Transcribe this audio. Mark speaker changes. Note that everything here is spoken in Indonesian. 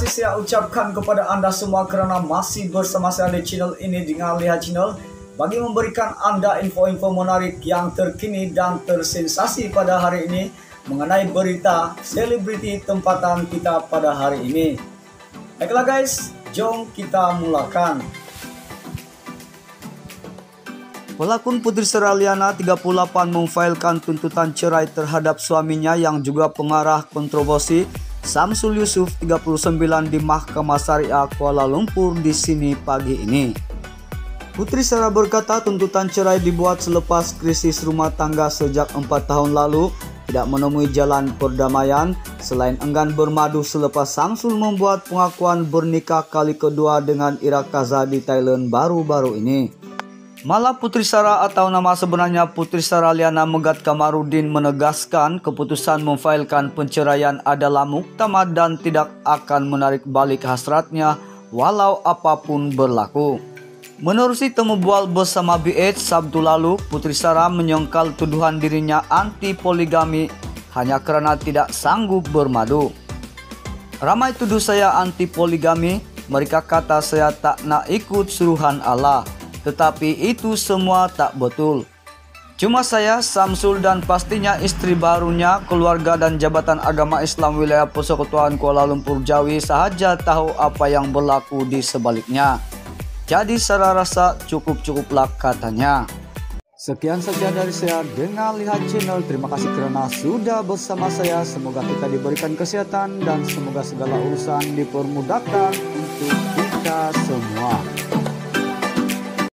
Speaker 1: kasih saya ucapkan kepada Anda semua karena masih bersama saya di channel ini dengan Lihat Channel bagi memberikan Anda info-info menarik yang terkini dan tersensasi pada hari ini mengenai berita selebriti tempatan kita pada hari ini. Baiklah guys, jom kita mulakan. Pelakon Putri Seraliana 38 memfailkan tuntutan cerai terhadap suaminya yang juga pengarah kontroversi Samsul Yusuf 39 di Mahkamah Syariah Kuala Lumpur di sini pagi ini. Putri Sera berkata tuntutan cerai dibuat selepas krisis rumah tangga sejak 4 tahun lalu tidak menemui jalan perdamaian selain enggan bermadu selepas Samsul membuat pengakuan bernikah kali kedua dengan Ira Kaza di Thailand baru-baru ini. Malah Putri Sera atau nama sebenarnya Putri Seraliana Megat Kamarudin menegaskan keputusan memfailkan penceraian adalah muktamad dan tidak akan menarik balik hasratnya walau apapun berlaku. Menerusi temu bual bersama BH Sabtu lalu, Putri Sera menyangkal tuduhan dirinya anti poligami hanya karena tidak sanggup bermadu. Ramai tuduh saya anti poligami, mereka kata saya tak nak ikut suruhan Allah. Tetapi itu semua tak betul. Cuma saya, Samsul dan pastinya istri barunya, keluarga dan jabatan agama Islam wilayah Persekutuan Kuala Lumpur Jawi sahaja tahu apa yang berlaku di sebaliknya. Jadi saya rasa cukup-cukuplah katanya. Sekian saja dari saya dengan Lihat Channel. Terima kasih karena sudah bersama saya. Semoga kita diberikan kesehatan dan semoga segala urusan dipermudahkan untuk kita semua.